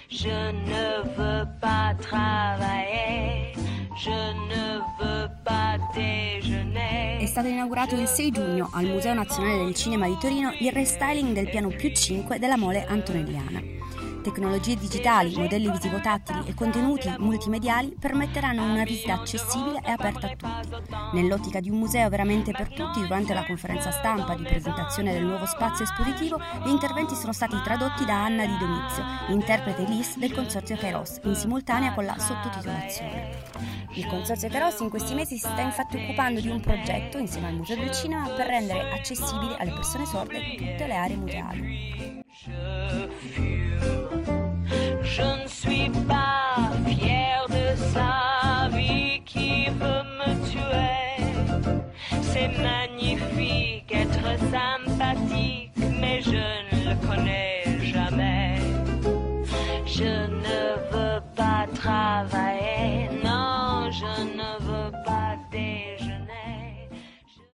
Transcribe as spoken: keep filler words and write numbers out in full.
Je ne veux pas travailler, je ne veux pas déjeuner. È stato inaugurato il sei giugno al Museo Nazionale del Cinema di Torino il restyling del piano più cinque della Mole Antonelliana. Tecnologie digitali, modelli visivo-tattili e contenuti multimediali permetteranno una visita accessibile e aperta a tutti. Nell'ottica di un museo veramente per tutti, durante la conferenza stampa di presentazione del nuovo spazio espositivo, gli interventi sono stati tradotti da Anna Di Domizio, interprete L I S del Consorzio Kairos, in simultanea con la sottotitolazione. Il Consorzio Kairos in questi mesi si sta infatti occupando di un progetto, insieme al Museo del Cinema, per rendere accessibili alle persone sorde tutte le aree museali. Je ne suis pas fière de sa vie qui veut me tuer. C'est magnifique être sympathique, mais je ne le connais jamais. Je ne veux pas travailler.